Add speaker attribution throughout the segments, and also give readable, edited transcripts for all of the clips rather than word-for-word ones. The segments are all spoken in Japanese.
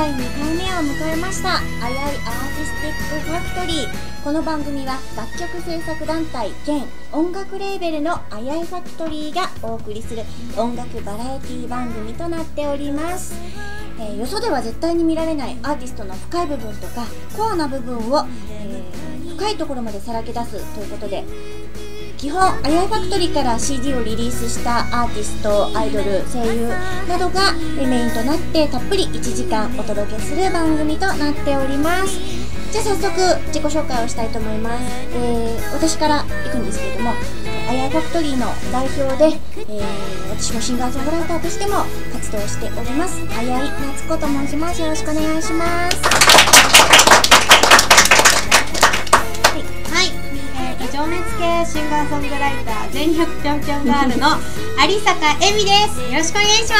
Speaker 1: 第2回目を迎えましたあやいアーティスティックファクトリー。この番組は楽曲制作団体兼音楽レーベルのあやいファクトリーがお送りする音楽バラエティ番組となっております。よそでは絶対に見られないアーティストの深い部分とかコアな部分を、深いところまでさらけ出すということで、基本あやいファクトリーから CD をリリースしたアーティスト、アイドル、声優などがメインとなってたっぷり1時間お届けする番組となっております。じゃあ早速自己紹介をしたいと思います。私から行くんですけれども、あやいファクトリーの代表で、私もシンガーソングライターとしても活動しておりますあやいなつこと申します。よろしくお願いします。
Speaker 2: 情熱系シンガーソングライター全力ぴょんぴょんガールの有坂恵美です。よろしくお願いします。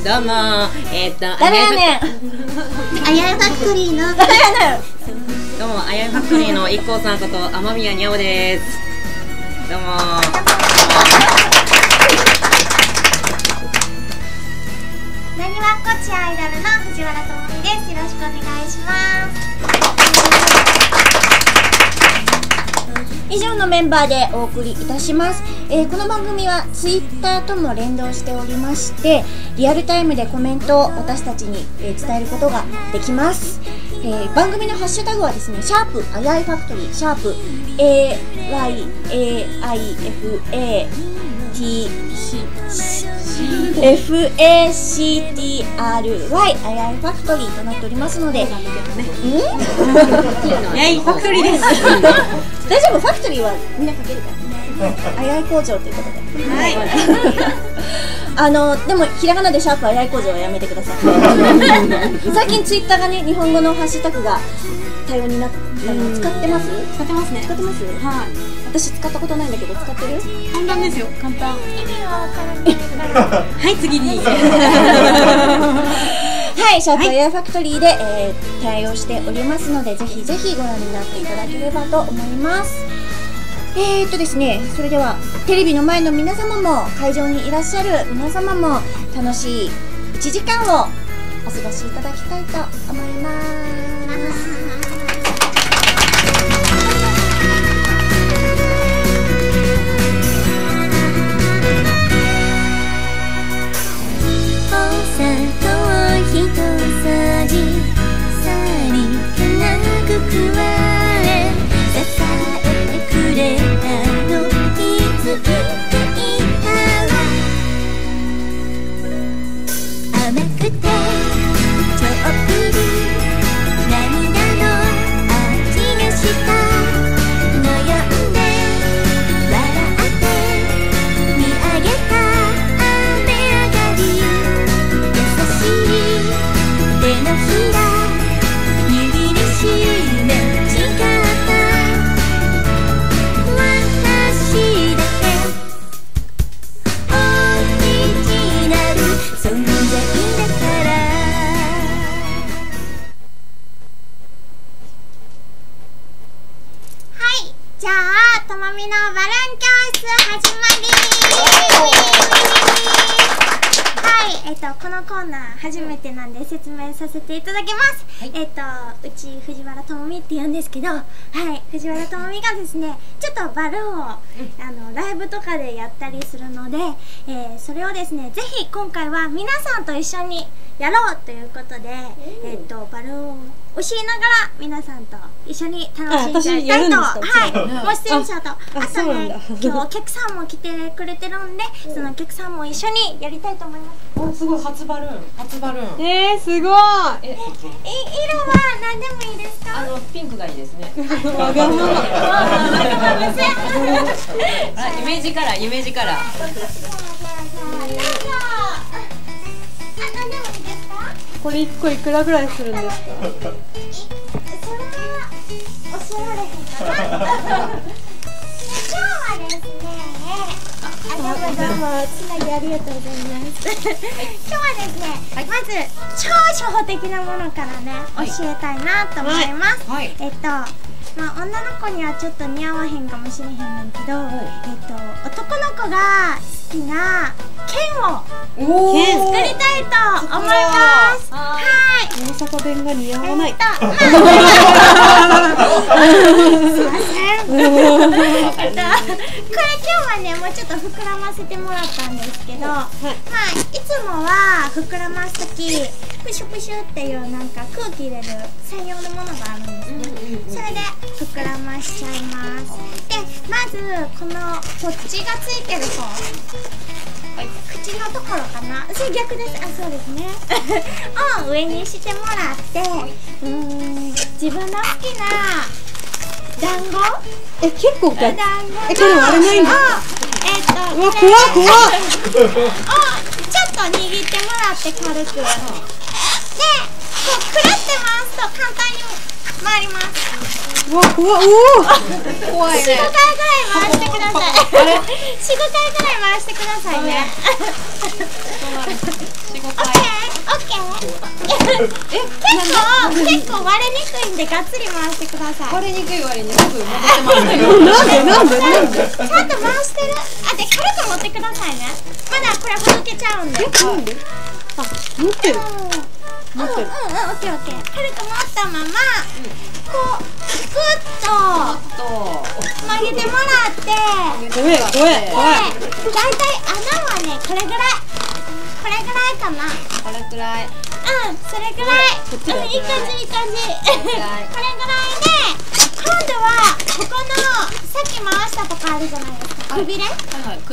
Speaker 3: どうも
Speaker 1: 誰やねん
Speaker 2: あやいファクトリーの
Speaker 1: 誰やねん
Speaker 3: どうもあやいファクトリーのIKKOさんこと雨宮にゃおです。どうも
Speaker 2: なにわっこちアイドルの藤原智美です。よろしくお願いします。
Speaker 1: 以上のメンバーでお送りいたします。この番組は Twitter とも連動しておりまして、リアルタイムでコメントを私たちに、伝えることができます。番組のハッシュタグはですね、シャープあやいファクトリー、シャープ AYAIFACTRY あやいファクトリーとなっておりますので、
Speaker 3: あやいファクトリーです。
Speaker 1: 大丈夫、ファクトリーはみんな書けるからあやい工場ということで、
Speaker 2: はい 、
Speaker 1: でもひらがなでシャープあやい工場はやめてください。最近ツイッターがね、日本語のハッシュタグが多様になったの使ってます？
Speaker 2: 使ってますね。
Speaker 1: 使ってます？はい。私使ったことないんだけど、使ってる？
Speaker 2: 簡単ですよ、簡単。意味はわからない。はい、次に。
Speaker 1: はい、シャープあやいファクトリーで、対応しておりますので、ぜひぜひご覧になっていただければと思います。ですね、それではテレビの前の皆様も会場にいらっしゃる皆様も楽しい1時間をお過ごしいただきたいと思います。
Speaker 2: じゃあ、ともみのバルーン教室始まりはい、このコーナー初めてなんで説明させていただきます。はい、うち藤原ともみって言うんですけど、はい、藤原ともみがですね、ちょっとバルーンを、ライブとかでやったりするので、それをですね、ぜひ今回は皆さんと一緒にやろうということで、バルーンを教えながら皆さんと一緒に楽しんでいきたいと、はい、もう出演者と、あとね、今日お客さんも来てくれてるんで、そのお客さんも一緒にやりたいと思います。
Speaker 3: お、すごい、初バルーン。
Speaker 2: すごい。色は何でもいいですか？
Speaker 3: ピンクがいいですね。
Speaker 2: わがまま。
Speaker 3: イメージカラー、イメージカラー。
Speaker 4: これ1個いくらぐらいするんですか？
Speaker 2: それは教えられへんかな。今日はですね、どうもつなぎありがとうございます。今日はですね、まず超初歩的なものからね、教えたいなと思います。 まあ女の子にはちょっと似合わへんかもしれへんねんけど、男の子が好きな剣を作りたいと思います。はい。
Speaker 4: 大阪弁が似合わない。
Speaker 2: すいません。これ今日はね、もうちょっと膨らませてもらったんですけど、まあいつもは膨らますときプシュプシュっていうなんか空気入れる専用のものがあるんですね。それで膨らましちゃいます。で、まずこのポッチがついてる方、口のところかな、それ逆です。あ、そうですねを上にしてもらって、自分の好きな団子、
Speaker 4: 結構か。
Speaker 2: 団子
Speaker 4: これ割れないんだ。うわ、怖っ。
Speaker 2: をちょっと握ってもらって軽く。で、こうくるって回すと簡単に回ります。
Speaker 4: うわ、怖っ。
Speaker 3: 怖いね。
Speaker 2: 4、5回ぐらい回してください。4、5回ぐらい回してくださいね。オッケー。結構割れにくいんでがっつり回してください。
Speaker 3: 割れにくい割にすぐ戻ってますよ。
Speaker 4: なんで
Speaker 2: ちゃんと回してる。あ、で軽く持ってくださいね。まだこれほどけちゃうんで。
Speaker 4: なんで？あ、持ってる。
Speaker 2: オッケー。軽く持ったまま、こうグッと曲げてもらって、
Speaker 4: 怖い。
Speaker 2: だいたい穴はね、これぐらいかな。
Speaker 3: これくらい。
Speaker 2: それぐらい。いい感じ。これぐらいで、今度はここのさっき回したとこあるじゃないですか。くびれと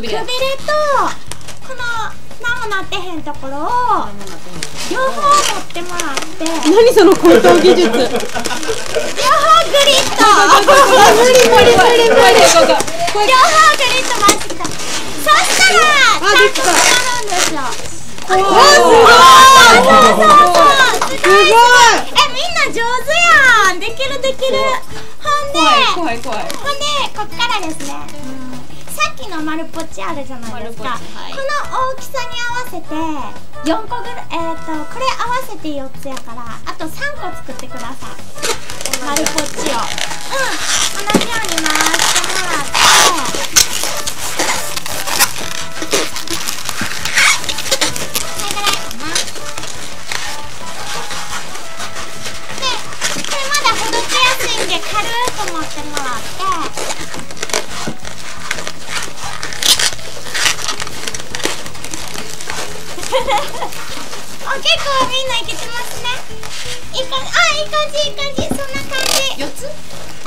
Speaker 2: この何もなってへんところを両方持ってもらって、
Speaker 4: 何その高等技術。
Speaker 2: 両方グリッと
Speaker 4: 無理。
Speaker 2: 両方グリッと回してきた。そしたらちゃんと回るんですよ。すごい。みんな上手やん。できる。ほんでこっからですね、さっきの丸ポチあるじゃないですか。この大きさに合わせて4個ぐらい、これ合わせて4つやから、あと3個作ってください。丸ポチを同じように回してもらって、軽く持ってもらって、結構みんないけてますね。いい感じ。そんな感じ。4つ？それで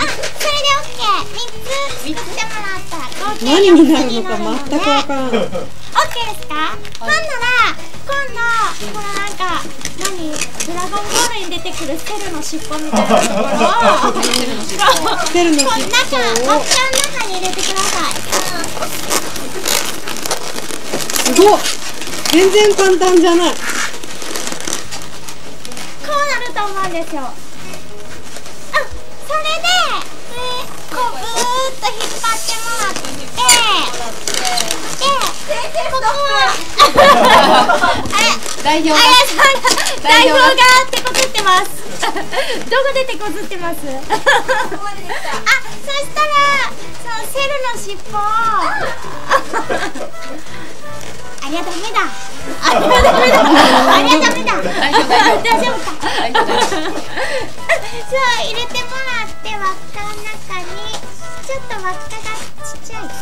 Speaker 2: OK。3つ作ってもらったら合計
Speaker 4: 何になるのか全くわからん。
Speaker 2: OK ですか？ほんなら今度このなんかドラゴンボールに出てくるセルの尻尾みたいなところを
Speaker 4: セルの尻尾を
Speaker 2: 輪っかの中に入れてください。
Speaker 4: すごい。全然簡単じゃない。
Speaker 2: こうなると思うんですよ。それでこうぐーっと引っ張ってもらって、ここ代表が手こずってます。どこで手こずってます？そしたらそのセルの尻尾をありゃダメだ。大丈夫か。そう入れてもらって輪っかの中にちょっと輪っかがちっちゃい。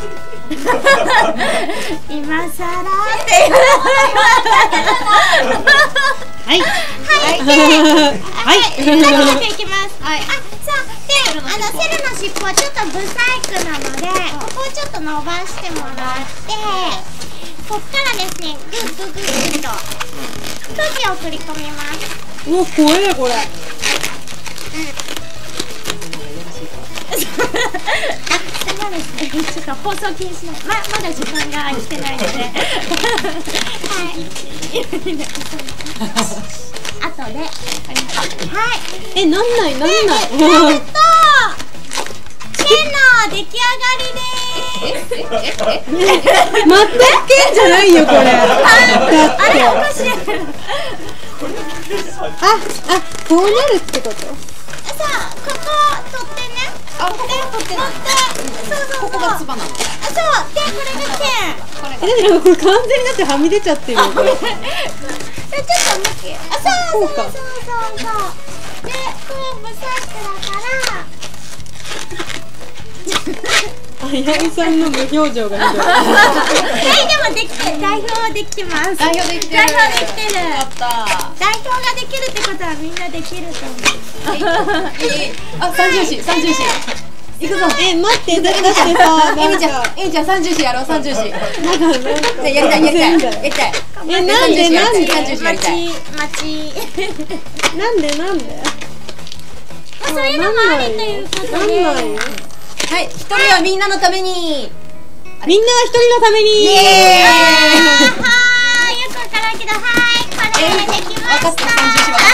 Speaker 2: 今さらっていう。はい。いきます。セルの尻尾はちょっとブサイクなので、ここをちょっと伸ばしてもらって、こっからですね、グッと空気を送り込みます。
Speaker 4: うわ、怖えこれ。
Speaker 2: そうですね、ちょっと放送禁止の、まだ時間が来てないので後で
Speaker 4: なんない。
Speaker 2: 剣の出来上がりです。
Speaker 4: 全く剣じゃないよこれ。
Speaker 2: あれおかしい。
Speaker 4: こうなるってこと？
Speaker 2: そうさ、ここ取ってね。
Speaker 3: あ、ここ取ってない。
Speaker 2: そう。
Speaker 3: ここがつばなの。
Speaker 2: そう。で、これが剣。
Speaker 4: なんかこれ完全にだってはみ出ちゃってるよこれ。
Speaker 2: ちょっと向き。あ、そう。で、こうブサックだから。
Speaker 4: あやみさんの無表情がひどい。
Speaker 2: でもできて、代表はできてます。
Speaker 3: 代表できてる。
Speaker 2: やった。代表ができるってことはみんなできると思う。
Speaker 3: あ、三重視。行くぞ。
Speaker 4: 待ってだってさ、
Speaker 3: エミちゃん三重視やろう。三重視。やりたい。
Speaker 4: なんで
Speaker 2: そういうのもあるということで。
Speaker 3: はい、一人はみんなのために。
Speaker 4: みんなは一人のために。
Speaker 3: イエーイ。
Speaker 2: はーい、よくわからんけど、はい、これできました。
Speaker 3: 分かった、三重視分か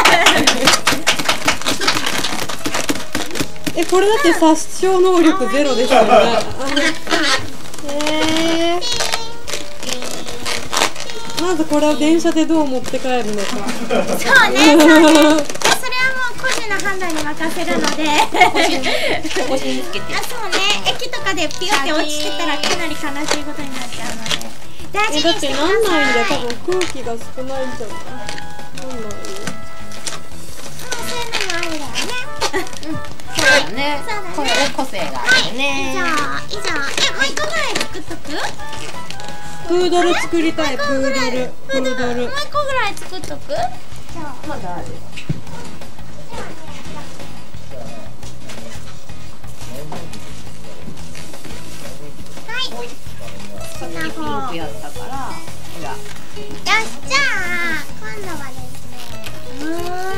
Speaker 3: った。
Speaker 4: これだって殺傷能力ゼロですよね。まずこれを電車でどう持って帰るのか。
Speaker 2: そうね。それはもう個人の判断に任せるので。
Speaker 3: 腰につけて。
Speaker 2: あ、そうね。駅とかでピュって落ちてたらかなり悲しいことになっちゃうので。大事
Speaker 4: だって
Speaker 2: にしてください。
Speaker 4: なんないんだよ、多分空気が少ないんじゃない。なんないよ。
Speaker 2: そういうのもあるだよね。
Speaker 3: そうだね。これ個性があるね。
Speaker 2: 以上。もう一個ぐらい作っとく？
Speaker 4: プードル作りたい、プードル。
Speaker 2: もう一個ぐらい作っとく？じゃあ。
Speaker 3: まだある。さっきピンクやったから、ほら。
Speaker 2: よし、じゃあ今度はですね、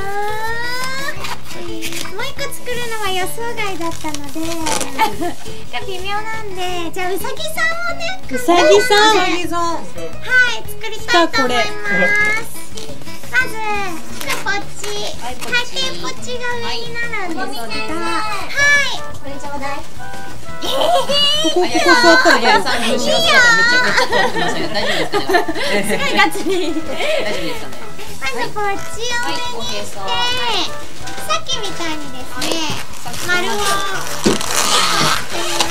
Speaker 2: もう一個作るのは予想外だったのでが微妙なんで、じゃあうさぎさんをね、
Speaker 4: うさぎさん。
Speaker 2: はい、作りたいと思います。まずポッチ、大抵ポッチが上になるんですけど、これちょうだい。
Speaker 4: ここ座ったら大丈夫。
Speaker 3: さん後ろ姿めっちゃ通ってますよ。大丈夫ですかね。
Speaker 2: すごいガチに。
Speaker 3: 大丈夫ですかね。
Speaker 2: まずポッチを上にして、さっきみたいにですね、丸を作ります。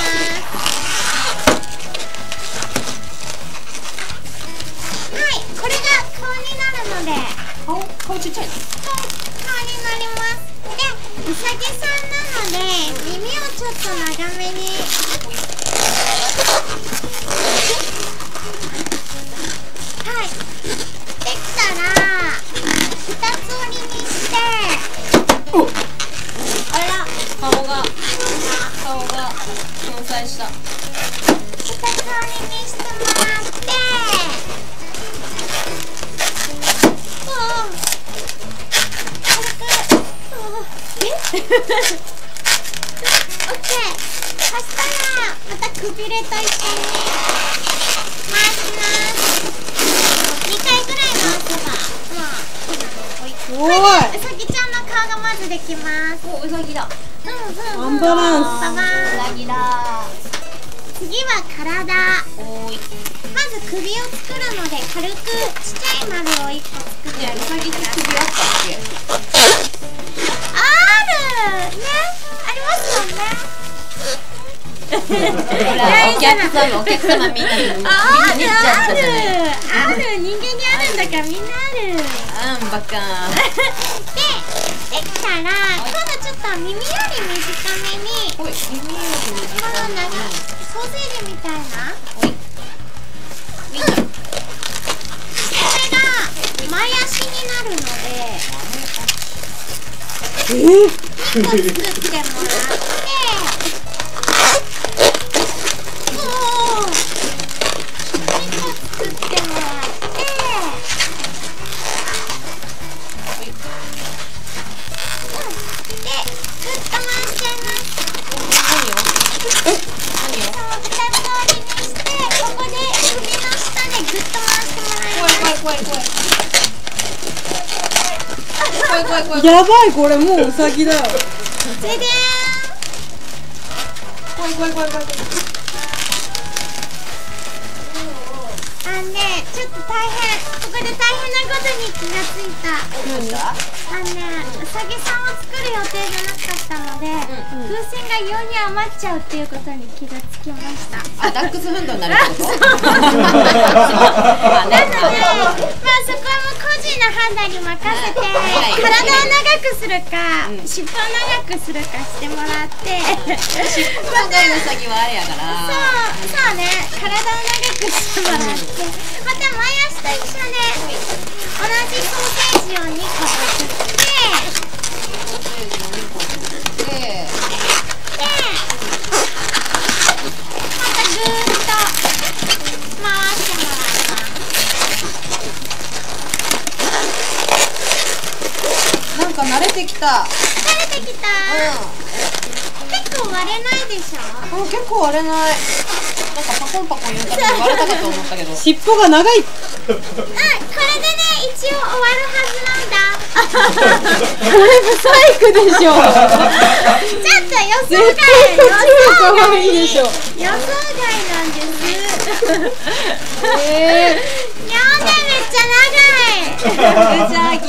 Speaker 2: はい、これが顔になるので、
Speaker 3: 顔ちっちゃいの。
Speaker 2: 顔になります。で、うさぎさんなので耳をちょっと長めに。はい、できたら二つ折りにして、あら、
Speaker 3: 顔が粉砕した。
Speaker 2: 二つ折りにしてもらって、オッケー。そしたらまたくびれと一緒に回します。2回ぐらい回せば
Speaker 4: おい。
Speaker 2: うさぎちゃんの顔がまずできます。
Speaker 3: お、うさぎだ。
Speaker 4: アンバランス。
Speaker 2: ババーン。
Speaker 3: うさぎだ。
Speaker 2: 次は体。
Speaker 3: おい。
Speaker 2: まず首を作るので軽くちっちゃい丸を1個作ってあげてください。
Speaker 3: うさぎって首あったっけ？
Speaker 2: あるね、ありますよね。
Speaker 3: ほら、お客様みんなで見ちゃったじゃない。
Speaker 2: ある、人間にあるんだからみんなある。
Speaker 3: バカ。
Speaker 2: できたら今度ちょっと耳より短めに、
Speaker 3: おい、耳より短
Speaker 2: この
Speaker 3: めに。
Speaker 2: ソーセージみたいな、
Speaker 3: おい。みんな。
Speaker 2: これが前足になるので2個作ってもらって、
Speaker 4: やばい、これもううさぎだよ。
Speaker 2: ででーん。あのね、ちょっと大変。こここで大変なことに気がついた。うさぎさんを作る予定じゃなかったので、風船が異様に余っちゃうっていうことに気がつきました。
Speaker 3: あ、ダックスフンドになるってこと？
Speaker 2: なので、まあそこはもう個人の判断に任せて、体を長くするか、尻尾を長くするかしてもらって、
Speaker 3: 尻尾長いウサギはあれやから。
Speaker 2: そうね、体を長くしてもらって、また前足と一緒で同じソーセージを2個作って、またぐーっと回してもらいます。
Speaker 3: なんか慣れてきた。
Speaker 2: 慣れてきた。結構割れないでしょ。
Speaker 3: 結構割れない。なんかパコンパコン言うから割れたかと思ったけど。
Speaker 4: 尻尾が長い。
Speaker 2: これでね、一応終わるはずなんだ。
Speaker 4: これブサイクでしょ。
Speaker 2: ちょっと予想外。
Speaker 4: 可愛いでしょ。
Speaker 2: 予想外なんです。にゃーね、めっちゃ長い。
Speaker 3: うさぎ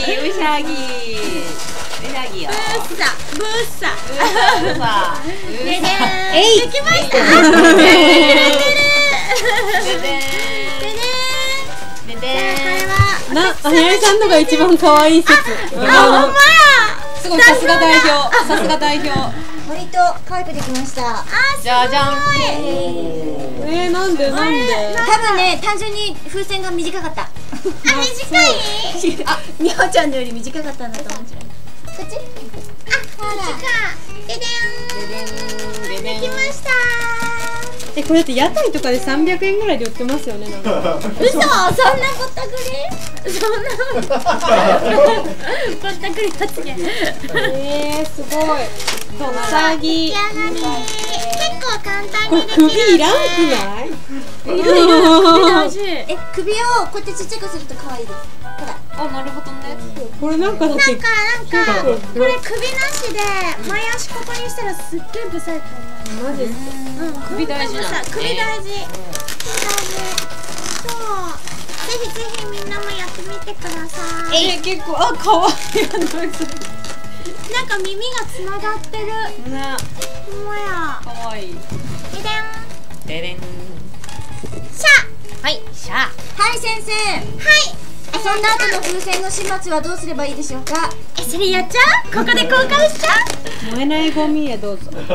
Speaker 3: よ。
Speaker 2: ブッサ。ででーん。できました。
Speaker 4: あやりさんのが一番可愛い説。
Speaker 2: ほんまや。
Speaker 3: すごい、さすが代表。
Speaker 1: 割と可愛くできました。
Speaker 3: じゃじゃん。
Speaker 4: なんで
Speaker 1: 多分ね、単純に風船が短かった。
Speaker 2: 短い？
Speaker 1: みほちゃんのより短かったんだと思うんですよ。こっち？
Speaker 2: こっちか。ででん。できました。
Speaker 4: これって屋台とかで300円ぐらいで売ってますよね。なんか
Speaker 2: 嘘、そんなぼったくり？そんなぼったくり発言。
Speaker 4: すごい。うさぎ。
Speaker 2: 結構簡単
Speaker 4: これ
Speaker 2: にできる。
Speaker 4: 首いらんくない？
Speaker 2: 首大事。
Speaker 1: 首をこうやってちっちゃくすると可愛いです。ほら。
Speaker 3: あ、なるほどね。
Speaker 4: これなんかだって
Speaker 2: これ首なしで前足ここにしたらすっげえブサイクになる。
Speaker 4: マジですか？
Speaker 3: 首大事なんだね。
Speaker 2: 首大事。そう。ぜひぜひみんなもやってみてください。
Speaker 3: 結構、可愛い。
Speaker 2: なんか耳がつながってる。
Speaker 3: ね。
Speaker 2: ほんまや。
Speaker 3: 可愛い。
Speaker 2: ででん。
Speaker 3: ででん。
Speaker 2: シャ。
Speaker 3: はい、シャ。
Speaker 1: はい、先生。
Speaker 2: はい。
Speaker 1: 遊んだ後の風船の始末はどうすればいいでしょうか？
Speaker 2: それやっちゃう？ここで交換しちゃう？
Speaker 4: 燃えないゴミへどうぞ。
Speaker 2: じゃ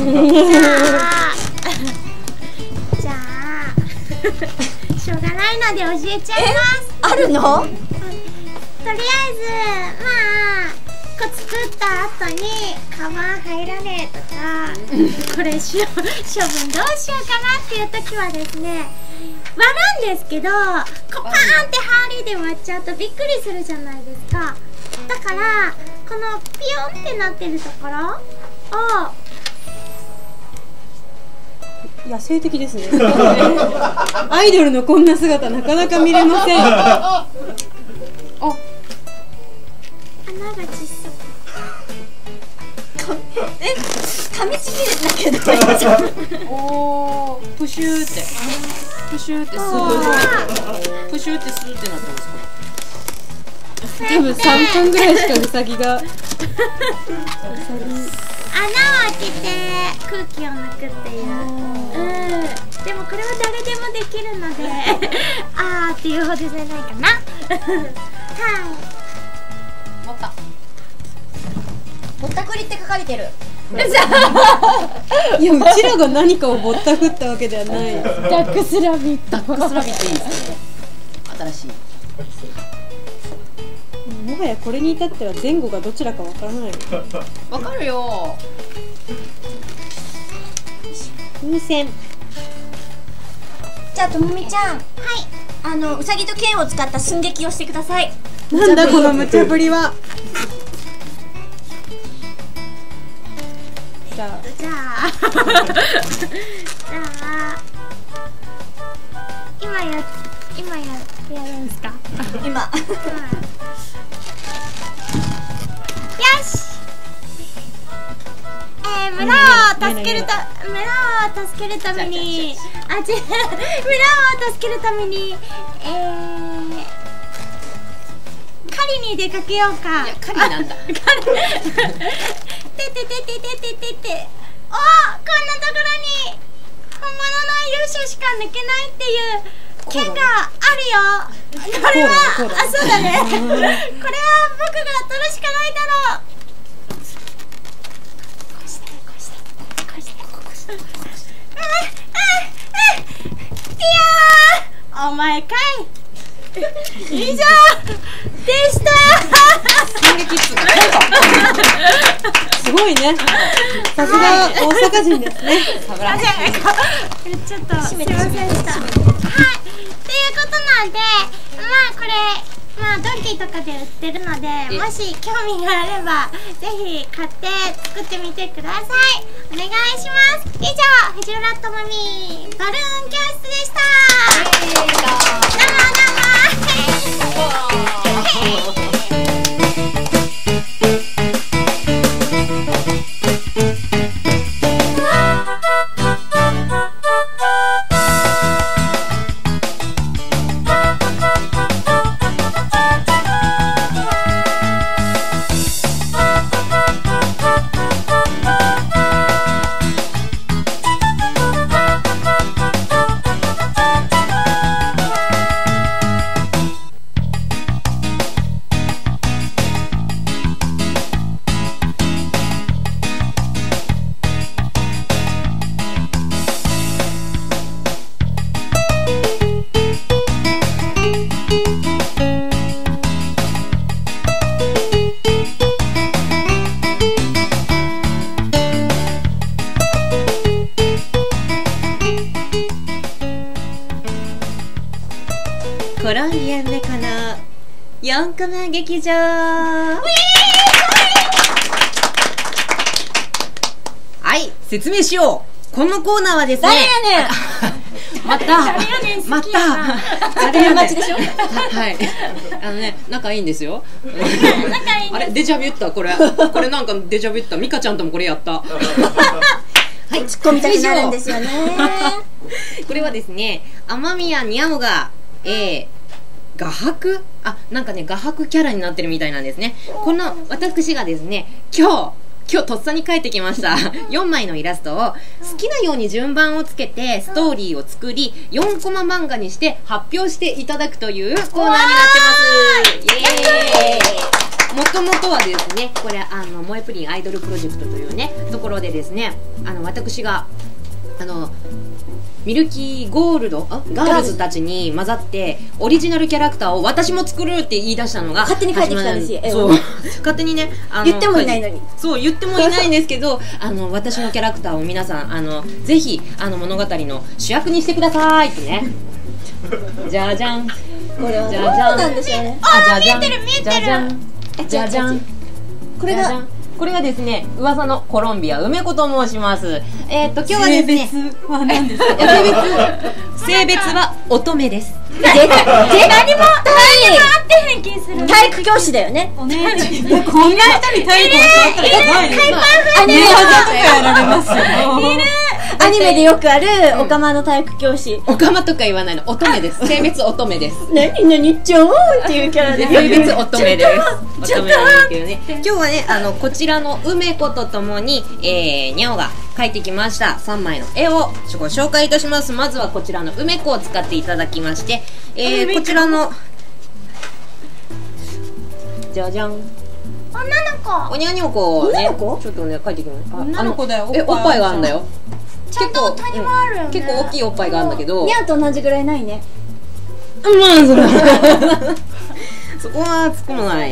Speaker 2: あしょうがないので教えちゃいます。
Speaker 1: あるの？
Speaker 2: とりあえずまあこ作った後にカバン入らねえとかこれ処分どうしようかなっていう時はですね、割るんですけど、こうパーンって針で割っちゃうとびっくりするじゃないですか。だからこのピヨンってなってるところを
Speaker 4: 野生的ですね。アイドルのこんな姿なかなか見れません。
Speaker 2: 穴が小さい。
Speaker 1: 噛みちぎるんだけど。
Speaker 3: おー、プシューってスーってプシューってスーってなってます。
Speaker 4: 多分3分ぐらいしかウサギが
Speaker 2: 穴を開けて空気を抜くっていう。でもこれは誰でもできるのであーっていうほどじゃないかな。
Speaker 3: 持った。
Speaker 1: ぼったくりって書かれてる。
Speaker 4: いや、うちらが何かをぼったくったわけではない。
Speaker 2: ダックスラビット。
Speaker 3: ダックスラビットいいですね。新しい。
Speaker 4: もはやこれに至っては前後がどちらかわからない。
Speaker 3: わかるよ。
Speaker 4: 風船。
Speaker 1: じゃあともみちゃん、うさぎと剣を使った寸劇をしてください。
Speaker 4: なんだこの無茶ぶりは。じゃあ
Speaker 2: 今やるんすか？
Speaker 1: 今。
Speaker 2: よし。村を助けるために村を助けるために狩りに出かけようか。
Speaker 3: いや、狩りなんだ。
Speaker 2: てててててててて。おー、こんなところに本物の勇者しか抜けないっていう剣があるよ。これは、あ、そうだね。これは僕が取るしかないだろう。こうして、こうして、こうして、こうして。いやー、お前かい。以上でした。
Speaker 3: 進撃っつうか。
Speaker 4: すごいね。さすが大阪人ですね。
Speaker 3: サブラ
Speaker 2: ちょっとすいませんでした。はい、ということなんで、まあこれ、まあドンキーとかで売ってるので、もし興味があればぜひ買って作ってみてください。お願いします。以上、藤原智美バルーン教室でした。
Speaker 1: コロンビアメコの4コマ劇場。
Speaker 3: はい、説明しよう。このコーナーはですね。
Speaker 1: 誰やねん。
Speaker 3: また
Speaker 1: 誰や待ちでしょ。
Speaker 3: はい、仲いいんですよ。あれデジャビュったこれなんかデジャビュった。ミカちゃんともこれやった。はい、
Speaker 1: 突っ込みたくなるんですよね。
Speaker 3: これはですね、雨宮にゃおが画伯、なんかね画伯キャラになってるみたいなんですね。この私がですね、今日とっさに描いてきました4枚のイラストを好きなように順番をつけてストーリーを作り4コマ漫画にして発表していただくというコーナーになってます。イエーイ。もともとはですね、これ萌えプリンアイドルプロジェクトというねところでですね、私がミルキーゴールドガールズたちに混ざってオリジナルキャラクターを私も作るって言い出したのが
Speaker 1: 勝手に書いてきたんですよ。
Speaker 3: そう勝手にね
Speaker 1: 言ってもいないのに。
Speaker 3: そう言ってもいないんですけど私のキャラクターを皆さんぜひ物語の主役にしてくださいってね。じゃじゃん。こ
Speaker 1: れは
Speaker 3: じゃじゃん
Speaker 1: なんですよね。
Speaker 3: じゃじゃん。見えてる見えてる。じゃじゃん。これがですね、噂のコロンビア梅子と申します。今日はですね、
Speaker 4: 性別は何ですか？
Speaker 3: 性別は乙女です。
Speaker 1: 何もあ
Speaker 2: って変形する。
Speaker 1: 体育教師だよね。
Speaker 4: お姉ちゃん、こんな人に体育を教わったことないです。
Speaker 1: アニメ
Speaker 4: 技とかやられますよ。
Speaker 1: アニメでよくあるオカマの体育教師。
Speaker 3: オカマとか言わないの、乙女です。性別乙女です。
Speaker 1: 何ちょーんっていうキャラで。
Speaker 3: 性別乙女です。乙女なんですけどね。今日はねこちらの梅子とともににゃおが描いてきました3枚の絵をご紹介いたします。まずはこちらの梅子を使っていただきまして、こちらのじゃじゃん、
Speaker 2: 女の子。
Speaker 3: おにゃにょこをね
Speaker 1: 女の子
Speaker 3: ちょっとね描いてきました。
Speaker 4: 女の子だよ。
Speaker 3: おっぱいがあるんだよ。
Speaker 2: ちゃんと谷もあるよね。
Speaker 3: 結構大きいおっぱいがあるんだけど、
Speaker 1: ニャンと同じぐらいないね。
Speaker 3: まあそこは突っ込まない。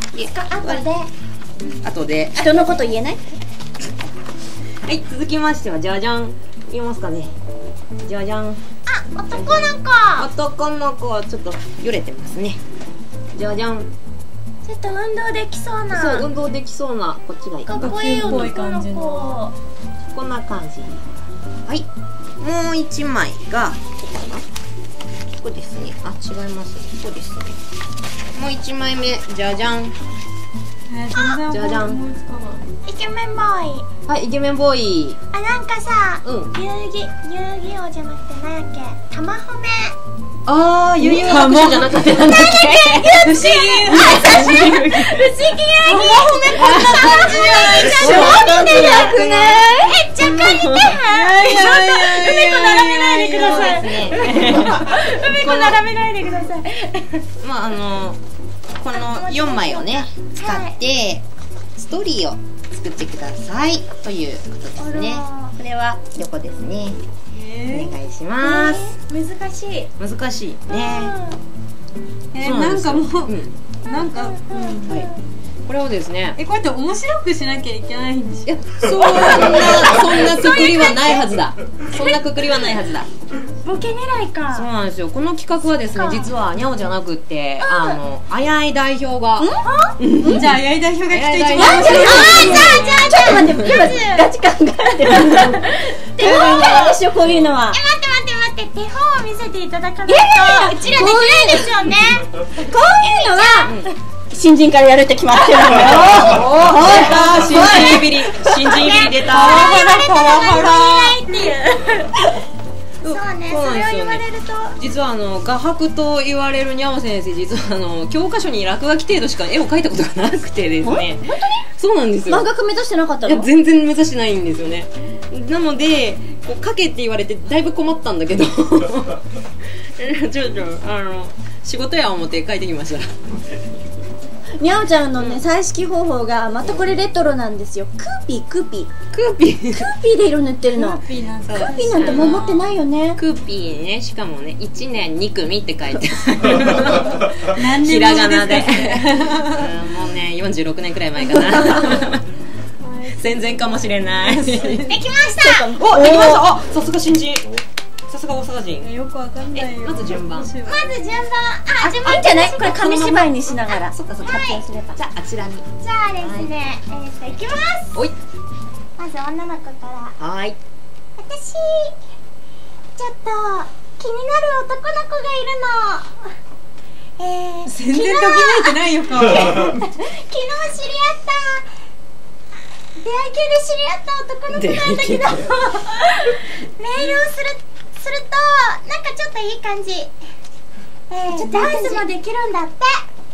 Speaker 3: あとで
Speaker 1: 人のこと言えない？
Speaker 3: はい、続きましてはじゃじゃん。言えますかね。じゃじゃん。
Speaker 2: 男の子。
Speaker 3: 男の子はちょっとよれてますね。じゃじゃん。
Speaker 2: ちょっと運動できそうな。
Speaker 3: そう、運動できそうな。こっちがいいかな。
Speaker 2: かっこいい男の子。
Speaker 3: こんな感じ。はい、もう一枚がここかな。ここですね。違いますね。ここですね。もう一枚目、じゃじゃん。じゃじゃん。
Speaker 2: イケメンボーイ。
Speaker 3: はい、イケメンボーイ。
Speaker 2: なんかさ、
Speaker 3: うん。
Speaker 2: 遊戯王じゃなくて何やっけ、玉褒め。
Speaker 3: ああ、ゆうゆう白書じゃなくてなんだっけ？不思議。
Speaker 2: 不思議やぎ。こんな感じじゃん。超似てるね。めっちゃ借りてへん。梅子並べないでください。梅子並べないでください。
Speaker 3: まあこの4枚をね使ってストーリーを作ってくださいということですね。これは横ですね。お願いします。
Speaker 2: 難しい。
Speaker 3: 難しいね。
Speaker 4: なんかもう、なんか、
Speaker 3: はい。これをですね。
Speaker 4: こうやって面白くしなきゃいけないんでしょ。
Speaker 3: いや、そんなくくりはないはずだ。そんなくくりはないはずだ。
Speaker 2: ボケ狙いか。
Speaker 3: そうなんですよ。この企画はですね、実はにゃおじゃなくってあやい代表が。
Speaker 4: じゃああやい代表がきっと一番面
Speaker 2: 白い。
Speaker 4: 白い。
Speaker 1: ちょっと待って、今ガチ考えてる。手本なんでしょ、こういうのは。
Speaker 2: 待って手本を見せていただかないとうちらできないですよね。
Speaker 1: こういうのは新人からやるって決まってるのよ。
Speaker 3: 新人ビリ出た。
Speaker 2: パワハラっていう。そうね、それを言われると
Speaker 3: 実は画伯と言われるにゃお先生、実は教科書に落書き程度しか絵を描いたことがなくてですね。本当に？そうなんですよ。
Speaker 1: 漫画家目指してなかったの？
Speaker 3: いや、全然目指してないんですよね。なのでこう描けって言われてだいぶ困ったんだけどちょ仕事や思って描いてきました。
Speaker 1: にゃおちゃんのね、彩色方法がまたこれレトロなんですよ。クーピーで色塗ってるの。クーピーなんてもう持ってないよね。
Speaker 3: クーピーね、しかもね1年2組って書いてあるひらがなでもうね46年くらい前かな戦前かもしれない。
Speaker 2: できました。
Speaker 3: お、できました。あ、さすが新人、さすが大阪人。
Speaker 4: よくわかんないよ。
Speaker 3: まず順番。
Speaker 2: あ、順番
Speaker 1: いいんじゃない？これ紙芝居にしながら。
Speaker 3: そっかそっか。
Speaker 1: 発表すれば。
Speaker 3: じゃああちらに。
Speaker 2: じゃあですね、いきます。
Speaker 3: おい。
Speaker 2: まず女の子から。
Speaker 3: はい。
Speaker 2: 私ちょっと気になる男の子がいるの。
Speaker 4: 全然ときめいてないよ顔。
Speaker 2: 昨日知り合った出会い系で知り合った男の子なんだけどメールをするとなんかちょっといい感じ。ダンスもできるんだって。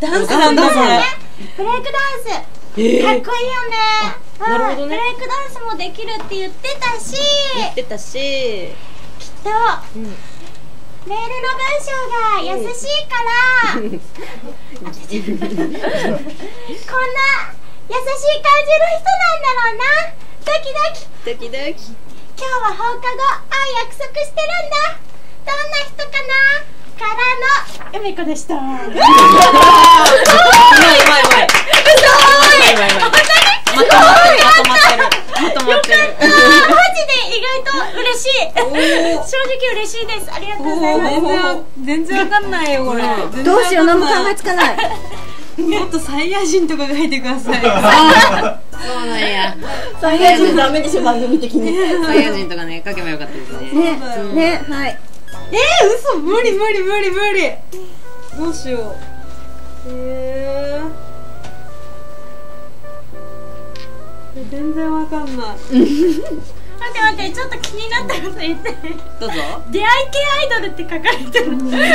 Speaker 4: ダンスなんだそれ。
Speaker 2: ブレイクダンスかっこいいよね。
Speaker 3: なるほどね。
Speaker 2: ブレイクダンスもできるって言ってたし、
Speaker 3: きっ
Speaker 2: とメールの文章が優しいからこんな優しい感じの人なんだろうな。ドキドキ。今日は放課後会う約束してるんだ。どんな人かなからの梅子でした。うまい。
Speaker 3: まとまってる。
Speaker 2: マジで意外と嬉しい。正直嬉しいです。ありがとうございます。
Speaker 4: 全然わかんないよこれ。
Speaker 1: どうしよう、何も考えつかない。
Speaker 4: もっとサイヤ人とか書いてください。
Speaker 3: そうなんや。
Speaker 1: サイヤ人ダメでしょ、番組的に。
Speaker 3: サイヤ人とかね、書けばよかったですね。
Speaker 1: ね、はい。
Speaker 4: 嘘、無理。どうしよう。全然わかんない。
Speaker 2: 待って、ちょっと気になったこと言って。
Speaker 3: どうぞ。
Speaker 2: 出会い系アイドルって書かれてる。出会い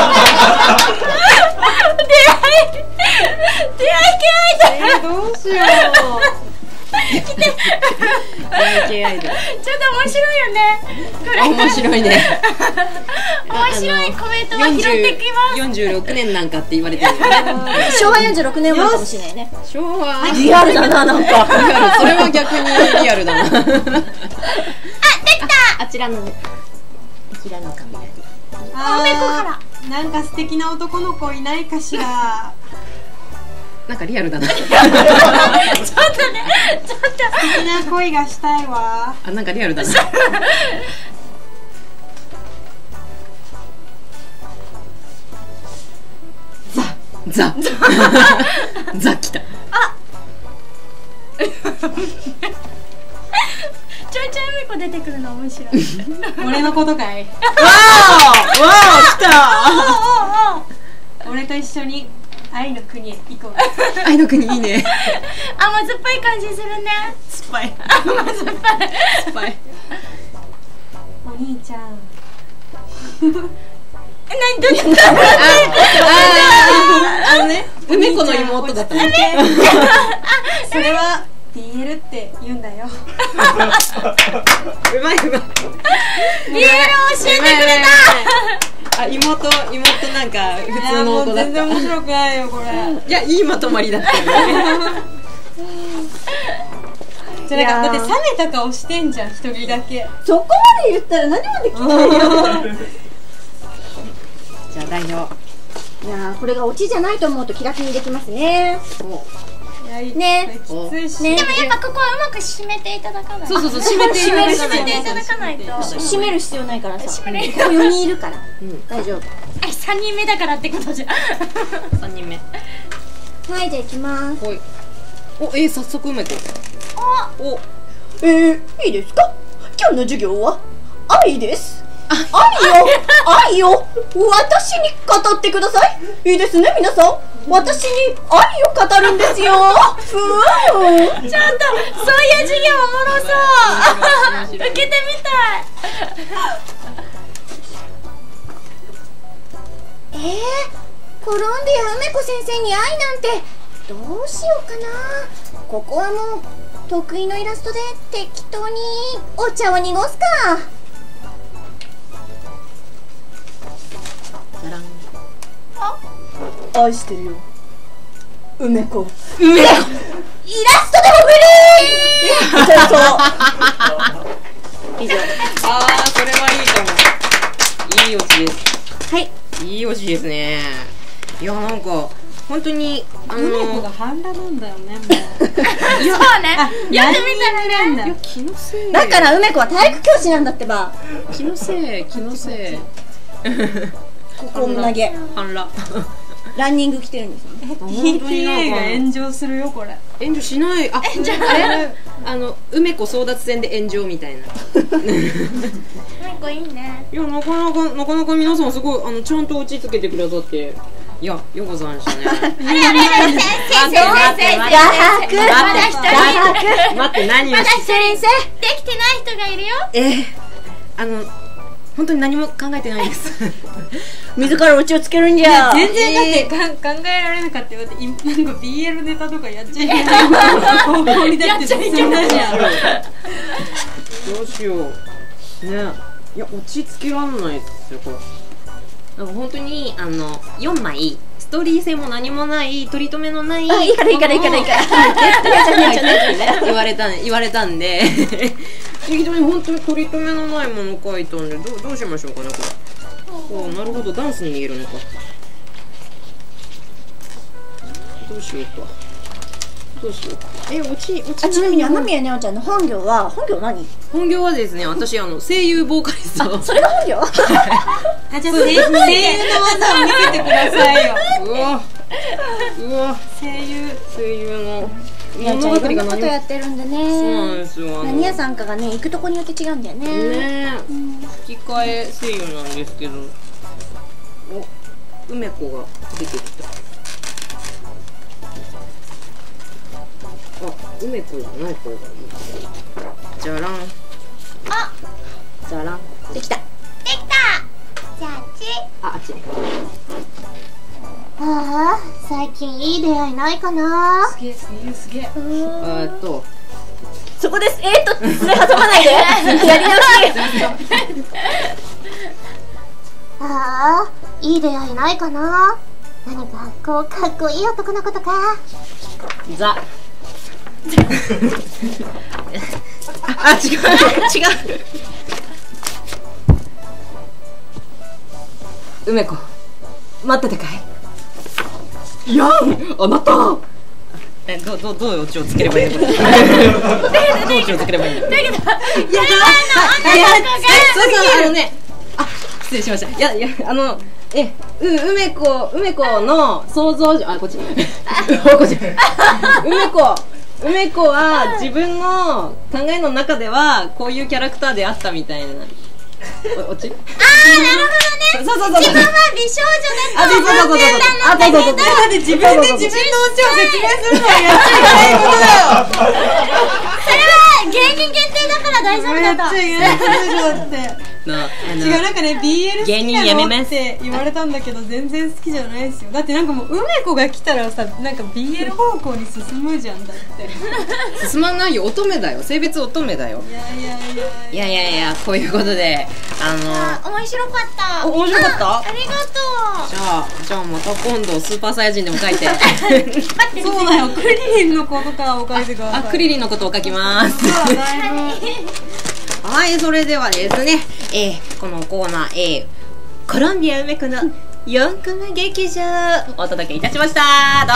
Speaker 2: 系アイドル。
Speaker 4: どうしよ
Speaker 3: 出会い系アイドル。
Speaker 2: ちょっと面白いよね。これ
Speaker 3: 面白いね。
Speaker 2: 面白いコメントは拾ってきます。
Speaker 3: 46年なんかって言われてるよね。
Speaker 1: 昭和46年生まれかもしれないね。
Speaker 3: 昭和。
Speaker 1: リアルだな、なんか。
Speaker 3: それは逆にリアルだな。
Speaker 2: あ、できた。
Speaker 3: あちらのね。こちらのカメラで。
Speaker 2: 梅子から。
Speaker 4: なんか素敵な男の子いないかしら。
Speaker 3: なんかリアルだな。
Speaker 2: ちょっとね、
Speaker 4: 素敵な恋がしたいわ。
Speaker 3: あ、なんかリアルだな。ザ来た。
Speaker 2: あちょいちょい梅子出てくるの面白い。
Speaker 4: 俺のことかい。
Speaker 3: わー来た。
Speaker 4: 俺と一緒に愛の国へ行こう。
Speaker 3: 愛の国いいね。
Speaker 2: 甘酸っぱい感じするね。
Speaker 3: スパイ。
Speaker 2: 甘酸っぱい。
Speaker 4: お兄ちゃん
Speaker 2: 何どっち
Speaker 3: あのね、梅子の妹だったね。
Speaker 4: それは BL って言うんだよ。
Speaker 3: うまいうまい。
Speaker 2: BL 教えてくれた。
Speaker 3: あ、妹なんか普通の子だった。
Speaker 4: 全然面白くないよこれ。
Speaker 3: いや、いいまとまりだったよね。
Speaker 4: じゃあなんかだって冷めた顔してんじゃん、一人だけ。
Speaker 1: そこまで言ったら何まで聞きたいよ。
Speaker 3: じゃあ代表。
Speaker 1: いやー、これがオチじゃないと思うと気楽にできますね。ね。
Speaker 4: きついし。
Speaker 1: ね。
Speaker 2: でもやっぱここはうまく締めていただかないと。
Speaker 3: そうそうそう、締めていただかないと。
Speaker 2: いただかないと。
Speaker 1: 締める必要ないからさ。
Speaker 2: 締める
Speaker 1: ここ4人いるから。大丈夫。
Speaker 2: 3人目だからってことじゃん。
Speaker 3: 3人目。
Speaker 1: はい、じゃあ行きます。
Speaker 3: ほい。お、早速梅子。お。
Speaker 1: いいですか？今日の授業は愛です。愛よ私に語ってください。いいですね、皆さん。私に愛を語るんですよ。
Speaker 2: ちょっとそういう授業おもろそう。受けてみたい。
Speaker 1: コロンビア梅子先生に愛なんてどうしようかな。ここはもう得意のイラストで適当にお茶を濁すか。
Speaker 3: じゃらん。
Speaker 1: 愛してるよ梅子。
Speaker 3: 梅子。
Speaker 1: イラストでも無理。以上。
Speaker 3: ああ、それはいいかも。いいオチです。
Speaker 1: はい。
Speaker 3: いいオチですね。いや、なんか本当に
Speaker 4: 梅子が半裸なんだよね。もう。
Speaker 2: そうね。やってみたらね。
Speaker 4: いや気のせい。
Speaker 1: だから梅子は体育教師なんだってば。
Speaker 3: 気のせい。
Speaker 1: ここん投げ。
Speaker 3: 半裸。
Speaker 1: ランニング来てるんですよね。
Speaker 4: PTA が炎上するよこれ。
Speaker 3: 炎上しない。あれ梅子争奪戦で炎上みたいな。
Speaker 2: 梅子いいね。
Speaker 3: いや、なかなか皆さんすごいちゃんと落ち着けてくださって、いや、よござんしたね。
Speaker 2: 先生
Speaker 3: 待って、何を
Speaker 2: まだ一人できてない人がいるよ。
Speaker 3: 本当に何も考えてないです。
Speaker 1: 自らオチをつけるんじゃ。
Speaker 4: 全然だって考えられなかったよ。だってなんか BL ネタとかやっちゃいけない。やっちゃいけないじゃん。
Speaker 3: どうしようね。いや、落ち着けらんないですよこれ。なんか本当に4枚ストーリー性も何もない取り留めのない。
Speaker 1: いいから
Speaker 3: 言われたんで。適当に本当に取り留めのないもの書いたんで、どうしましょうかねこれ。なるほど、ダンスに見えるのか。どうしようか。落ち
Speaker 1: ちなみに雨宮ねおちゃんの本業何？
Speaker 3: 本業はですね、私声優ボーカリスト。
Speaker 1: それが本業？
Speaker 4: じゃあ声優の技を見せてくださいよ。
Speaker 3: うわ声優の物語が
Speaker 1: いろんなことやってるんでね。
Speaker 3: そうなんですよ。
Speaker 1: 何屋さんかがね、行くとこによって違うんだよね。
Speaker 3: 吹き替え声優なんですけど、梅子が出てきた。梅子じゃない子がいい。じゃらん。じゃらん。
Speaker 1: できた。
Speaker 2: じゃあ
Speaker 3: あっち。
Speaker 1: ああ、最近いい出会いないかな。
Speaker 4: すげえ。
Speaker 1: そこです。それ挟まないで。やり直し。ああ、いい出会いないかな。何かこうかっこいい男の子とか。
Speaker 3: 違う。梅子、待っててかい。やん、あなた。どういうオチをつければいいの？どういうオチをつければいいの？だけど、失礼しました。梅子の想像上、こっち。梅子は自分の考えの中ではこういうキャラクターであったみたいな。オチ？なるほどね。そう。
Speaker 2: 自分は美少女だと思ってたのだけど、
Speaker 4: だって自分で自分のオチを説明するのはやっちゃいけないことだよ。
Speaker 2: それは芸人限定だから大丈夫だと。
Speaker 4: やっちゃいけないことだって。 違う、なんかね BL 好
Speaker 3: 芸人
Speaker 4: きなの
Speaker 3: やめます
Speaker 4: って言われたんだけど全然好きじゃないですよ。だってなんかもう梅子が来たらさ、なんか BL 方向に進むじゃん。だって
Speaker 3: 進まないよ、乙女だよ、性別乙女だよ。いやいやいや、こういうことで
Speaker 2: 面白かった。
Speaker 3: 面白かった。
Speaker 2: ありがと
Speaker 3: じゃあまた今度スーパーサイヤ人でも書いて
Speaker 4: そうだよ、クリリンの子とかを書いてください。
Speaker 3: クリリンのことを書きます。はい、それではですね、このコーナー、コロンビア梅子の4コマ劇場お届けいたしました。どう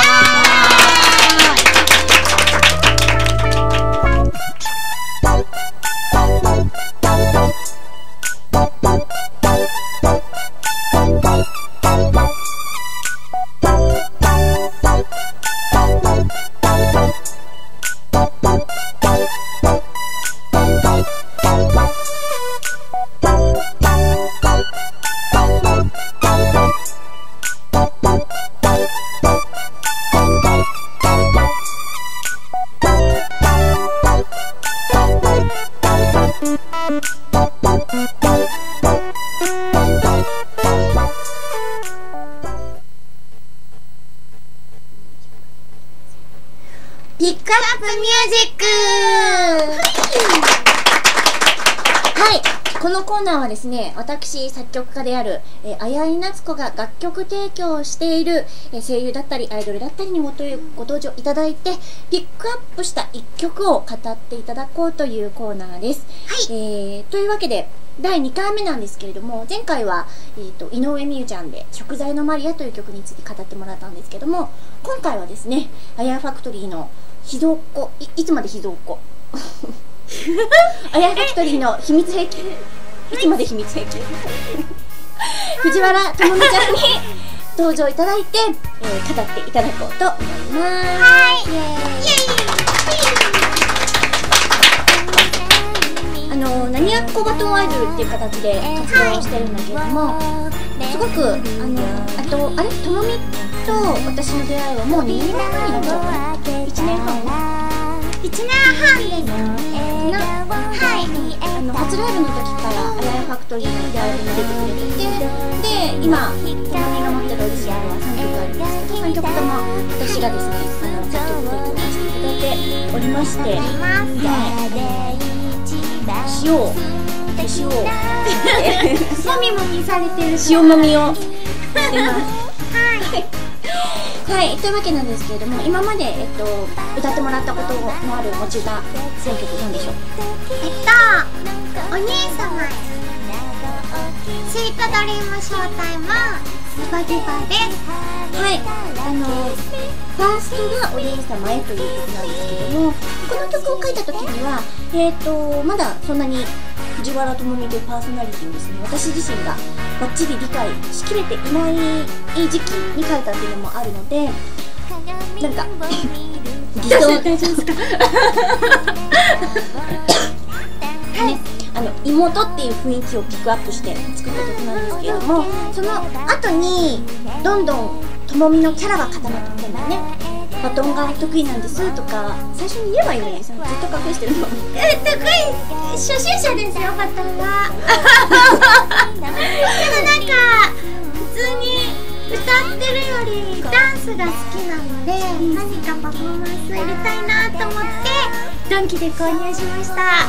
Speaker 2: ピックアップミュージック。
Speaker 1: はい、このコーナーはですね、私作曲家である綾井夏子が楽曲提供をしている声優だったりアイドルだったりにご登場いただいて、ピックアップした一曲を語っていただこうというコーナーです。はい、というわけで第2回目なんですけれども、前回は、井上美優ちゃんで食材のマリアという曲について語ってもらったんですけども、今回はですね、あやファクトリーの秘蔵っ子、いつまで秘蔵っ子あやファクトリーの秘密兵器、いつまで秘密兵器藤原智美ちゃんに登場いただいて、語っていただこうと思います。
Speaker 2: はい、イエーイ。
Speaker 1: 何やっこバトンアイドルっていう形で活動をしてるんだけれども、すごくあとあれともみと私の出会いはもう2年前になっちゃうかな、1年半
Speaker 2: 1年半です
Speaker 1: はい、初ライブの時からあややファクトリーのライブに出てくれてて、で今ともみが持ってるオリジナルは3曲あるんですけど、3曲とも私がですね作曲提供していただいておりまして、塩を
Speaker 2: もみもみされてる
Speaker 1: 塩もみをしてますはい、というわけなんですけれども、今まで、歌ってもらったことのある持ち歌選曲なんでしょう。
Speaker 2: お兄様スイートドリームショータイムギバギバです。
Speaker 1: はい、ファーストがお兄様へという曲なんですけども、この曲を書いた時にはまだそんなに藤原智美というパーソナリティをですね、私自身がバッチリ理解しきれていない時期に書いたっていうのもあるので、なんか大丈夫ですかね、妹っていう雰囲気をピックアップして作った曲なんですけれども、その後にどんどん智美のキャラが固まってきてんだよね。バトンが得意なんですとか最初に言えばいいのにさ、ずっと隠してるの。
Speaker 2: 得意、初心者ですよ、バトンはでもなんか普通に歌ってるよりダンスが好きなので、何かパフォーマンス入れたいなと思ってドンキで購入しましたはい、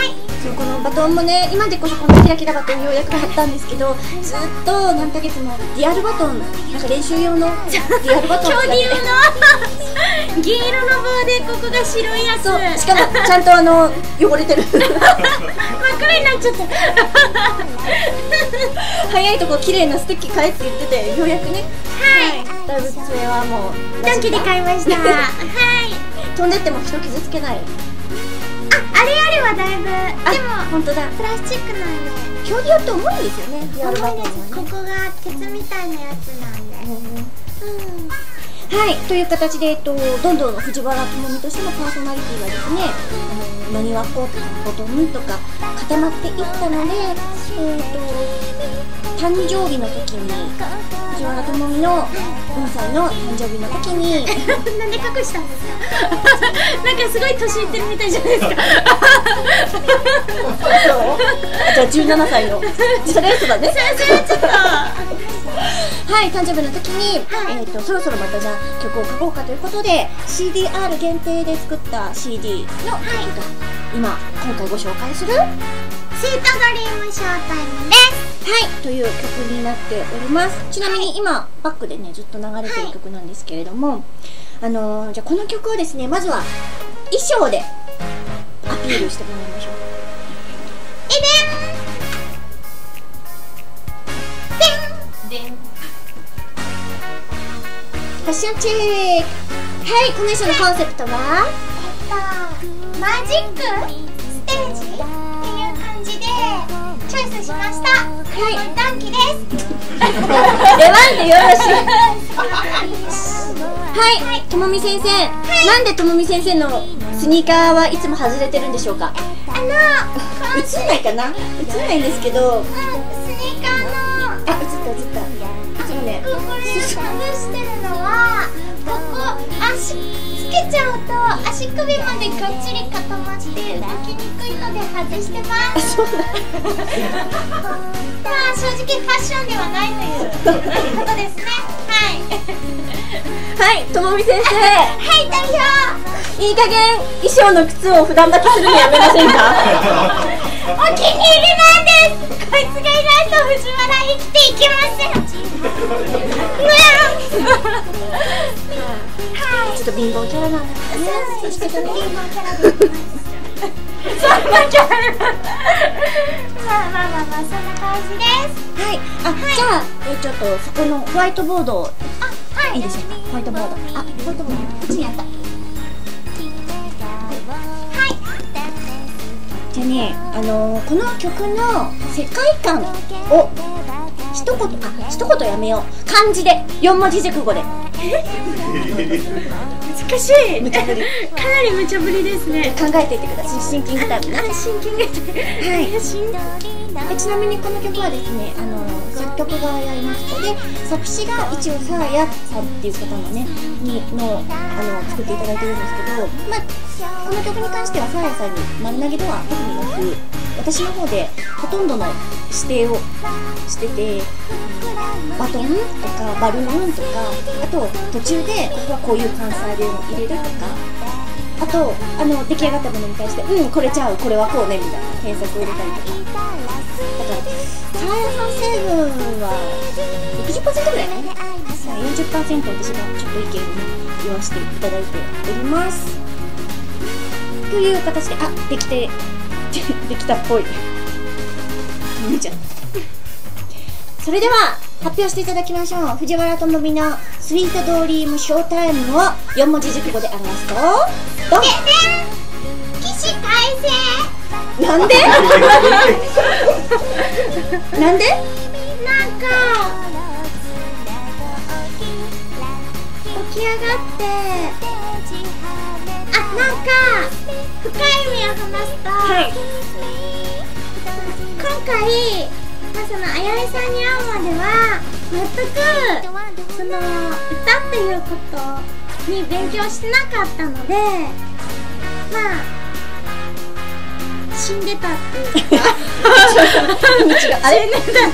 Speaker 1: そう、このバトンもね、今でこそこのキラキラバトンようやく買ったんですけど、ずっと何ヶ月もディアルバトン、なんか練習用のディアルバトンを使って
Speaker 2: 恐竜の銀色の棒でここが白いやつ、
Speaker 1: そう、しかもちゃんと汚れてる
Speaker 2: 真っ黒になっちゃった
Speaker 1: 早いとこ綺麗なステッキ買えって言ってて、ようやくね、
Speaker 2: はい、
Speaker 1: だいぶそれはもう
Speaker 2: ドンキで買いましたはい
Speaker 1: 飛んでっても人傷つけない。
Speaker 2: あれよりはだいぶ、でも
Speaker 1: 本当だ、
Speaker 2: プラスチックなんで
Speaker 1: 表によって重いんですよね、ディアルバトンはね。
Speaker 2: ここが鉄みたいなやつなんで、
Speaker 1: はい、という形で、どんどん藤原智美としてのパーソナリティがですね、何わこうとかボトムとか固まっていったので、誕生日の時に藤原朋美の4歳の誕生日の時に
Speaker 2: なんで隠したんですか？なんかすごい年いってるみたいじゃないですか。
Speaker 1: じゃあ17歳のそれ嘘だね。
Speaker 2: それちょっと
Speaker 1: はい、誕生日の時に、そろそろまたじゃあ曲を書こうかということで CDR 限定で作った CD の曲が、今回ご紹介する
Speaker 2: スイートドリームショータイムです。
Speaker 1: はい、という曲になっております。ちなみに今バックでねずっと流れてる曲なんですけれども、じゃあこの曲をですね、まずは衣装でアピールしてもらいましょう。ファッションチェック。はい、この衣装のコンセプトは
Speaker 2: マジックステージっていう感じでチョイスしました。はい、ダンキです。
Speaker 1: 出番でよろしい。はい、ともみ先生、なんでともみ先生のスニーカーはいつも外れてるんでしょうか？映んないかな？映んないんですけど、
Speaker 2: スニーカーの
Speaker 1: 映ったいつもね、
Speaker 2: これ外してるのはここ足つけちゃうと足首までがっちり固まって動きにくいので外してます。
Speaker 1: そうなん
Speaker 2: まあ正直ファッションではないということですね。
Speaker 1: はい、ともみ先生、
Speaker 2: はい代表、
Speaker 1: いい加減衣装の靴を普段履きするのやめませんか？
Speaker 2: お気に入りなんです。こいつがいないと藤原生きていけません。
Speaker 1: ちょっと貧乏キャラなんですね。そして
Speaker 2: 貧乏キャラでそんなキャラまあそんな感じです。
Speaker 1: はい、じゃあ、ちょっとそこのホワイトボードをいいでしょうか？ホワイトボード、ホワイトボードこっちにあった。じゃあね、この曲の世界観を一言やめよう。漢字で4文字熟語で。
Speaker 2: 難しい。
Speaker 1: 無茶ぶり。
Speaker 2: かなり無茶ぶりですね。
Speaker 1: 考えていてください。シンキングタイムな。
Speaker 2: シンキングタイム。
Speaker 1: はい。ちなみにこの曲はですね、作曲がやりましたで、作詞が一応サーヤさんっていう方のね作っていただいてるんですけど、この曲に関してはサーヤさんに丸投げでは特になく、私の方でほとんどの指定をしてて、バトンとかバルーンとか、あと途中でここはこういう関西弁を入れるとか、あと出来上がったものに対してこれちゃう、これはこうねみたいな添削を入れたりとか。だからサーヤさん成分は 60% ぐらいね。40% 私がちょっと意見を言わせていただいております。という形で、できたっぽい。それでは発表していただきましょう。藤原朋美のスイートドリームショータイムを4文字熟語で表すと、ドン！
Speaker 2: 起死回生。
Speaker 1: なんで？なんで？
Speaker 2: なんか起き上がって、なんか深い意味を話すと、今回そのあやめさんに会うまでは全くその歌っていうことに勉強してなかったので、死んでたっていうか死んでたけど、あやめさんに会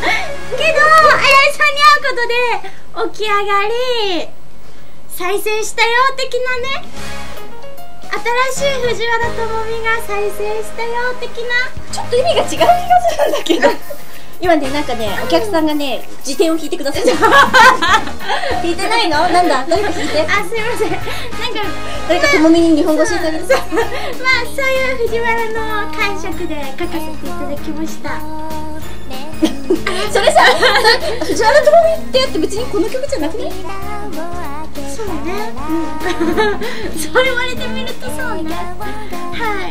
Speaker 2: うことで起き上がり再生したよ的なね、新しい藤原朋美が再生したよ的な。
Speaker 1: ちょっと意味が違う気がするんだけど今ね、なんかね、お客さんがね、辞典を引いてくださって引いてないの？なんだ、誰か引いて。
Speaker 2: すいません。なんか
Speaker 1: 誰か朋美に日本語教えてあげる。
Speaker 2: そういう藤原の解釈で書かせていただきました。
Speaker 1: それさ、藤原朋美ってやって別にこの曲じゃなくね？
Speaker 2: そうね。そう言われてみるとそうね。はい。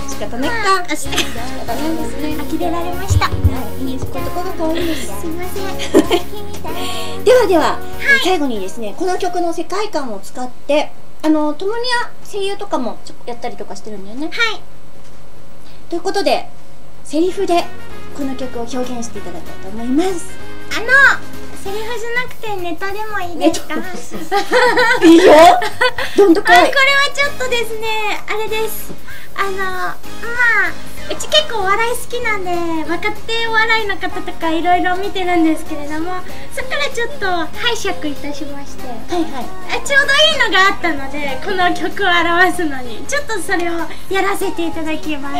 Speaker 1: 仕方ないか。
Speaker 2: 仕方ないですね。呆れられました。
Speaker 1: いいです。こういうところが可愛いです。
Speaker 2: すいません。
Speaker 1: では、最後にですね、この曲の世界観を使ってともみは声優とかもやったりとかしてるんだよね。
Speaker 2: はい。
Speaker 1: ということでセリフでこの曲を表現していただきたいと思います。
Speaker 2: 声セリフじゃなくてネタでもいいですか？
Speaker 1: いいよ。どんどこい。
Speaker 2: これはちょっとですね、あれです。まあうち結構お笑い好きなんで、若手お笑いの方とかいろいろ見てるんですけれども、そこからちょっと拝借いたしまして、
Speaker 1: はいはい。
Speaker 2: ちょうどいいのがあったので、この曲を表すのにちょっとそれをやらせていただきます。はい、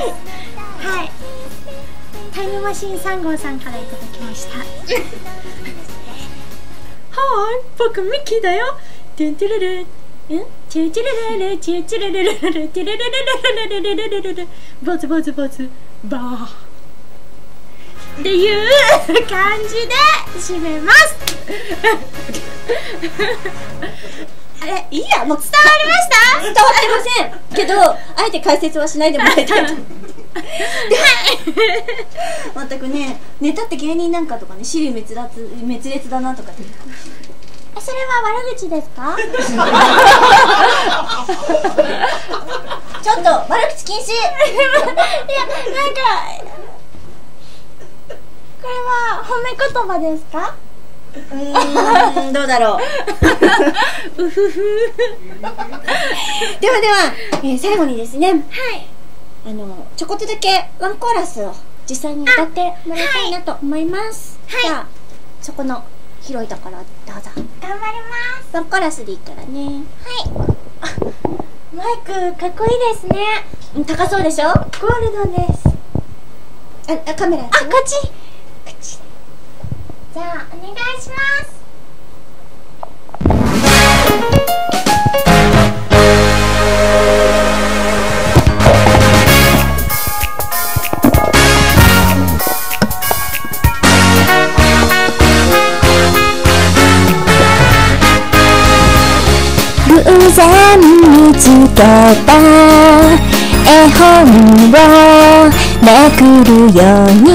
Speaker 2: タイムマシーン3号さんからいただきました。はい、僕ミッキーだよ。テンテレレチュチュレレレチュチュレレレレチュレレレレレレレレレレバズバズバズバーっていう感じで締めます。
Speaker 1: あれいいや、もう伝わりました？伝わってませんけど、あえて解説はしないでもらいたいと。全くね、ネタって芸人なんかとかね、支離滅裂だなとかって。
Speaker 2: それは悪口ですか？
Speaker 1: ちょっと悪口禁止。
Speaker 2: いや、なんかこれは褒め言葉ですか？
Speaker 1: どうだろう。
Speaker 2: うふふ。
Speaker 1: ではでは、最後にですね、
Speaker 2: はい、
Speaker 1: ちょこっとだけワンコーラスを実際に歌ってもらいたいなと思います。
Speaker 2: はい、
Speaker 1: じゃあそこの広いところどうぞ。
Speaker 2: 頑張ります。
Speaker 1: ワンコーラスでいいからね。
Speaker 2: はい。マイクかっこいいですね。
Speaker 1: 高そうでしょ？
Speaker 2: ゴールドです。
Speaker 1: カメラ。
Speaker 2: こっち。じゃあお願いします。
Speaker 5: 偶然見つけた絵本をめくるように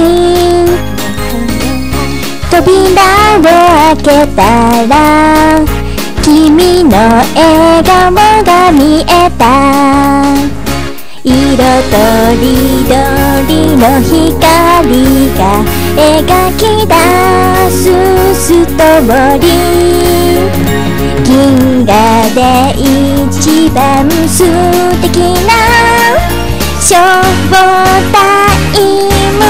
Speaker 5: 扉を開けたら君の笑顔が見えた。色とりどりの光が描き出すストーリー、銀河で一番素敵なショータイム。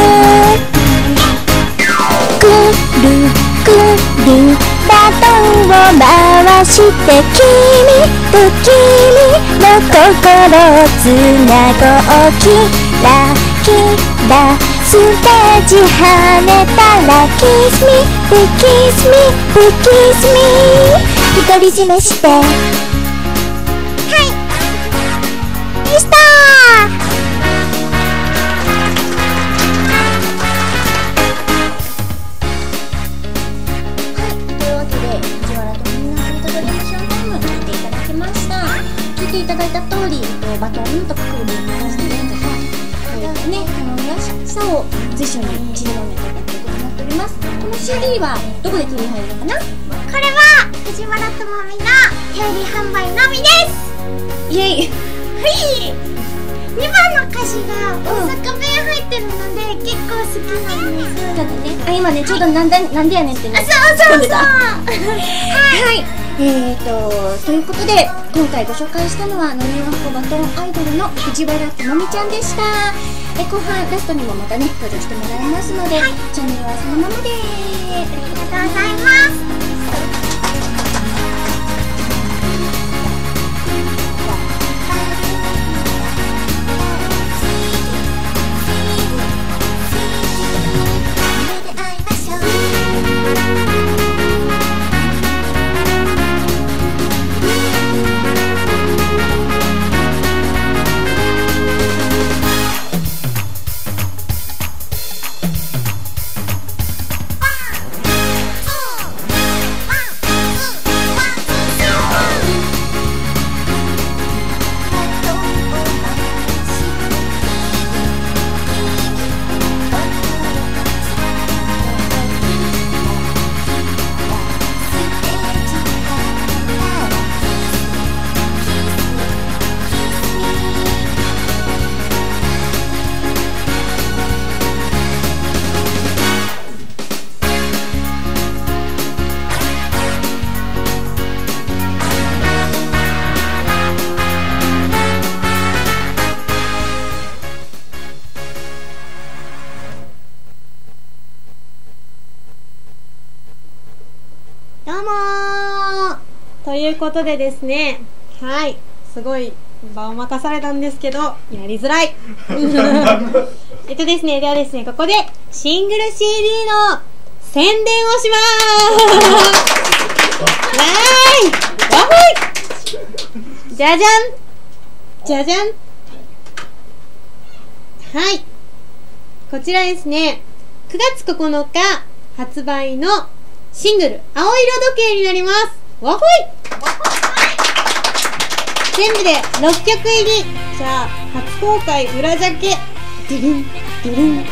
Speaker 5: くるくるバトンを回して君と君の心をつなごう。キラキラステージ跳ねたら Kiss me, kiss me, kiss me 独り占めして、はいでした
Speaker 1: というわけで藤原とみんなスイートドリームショータイム聞いていただきました。聞いていただいた通り、バトンとかクールに回してねとか、こういったね、頼みやすさを随所に散りばめていたということになっております。この CD はどこで手に入るのかな？
Speaker 2: これは藤原智美の定理販売のみです。
Speaker 1: イエイ。
Speaker 2: ふい。2番の歌詞が大阪弁入ってるので結構好きなんです。
Speaker 1: ただね、今ねちょうどなんでやねんってね。
Speaker 2: そうそうそう。
Speaker 1: はい。ということで今回ご紹介したのは飲みわこバトンアイドルの藤原智美ちゃんでした。後半ラストにもまたね登場してもらいますので、チャンネルはそのままで。
Speaker 2: ありがとうございます。
Speaker 4: いうことでですね、はい、すごい場を任されたんですけど、やりづらい。ですね、ではですね、ここでシングル CD の宣伝をしまーす。わーい、わほい、じゃじゃん、じゃじゃん。はい、こちらですね、9月9日発売のシングル青色時計になります。わほい。全部で6曲入り。じゃあ初公開裏ジャケディリンディリン